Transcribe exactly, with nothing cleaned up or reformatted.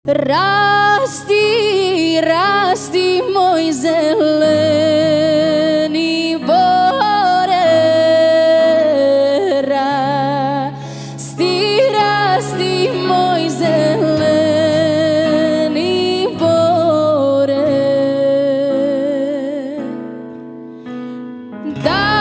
Rasti, rasti moj zeleni bore, rasti, rasti moj zeleni bore. Da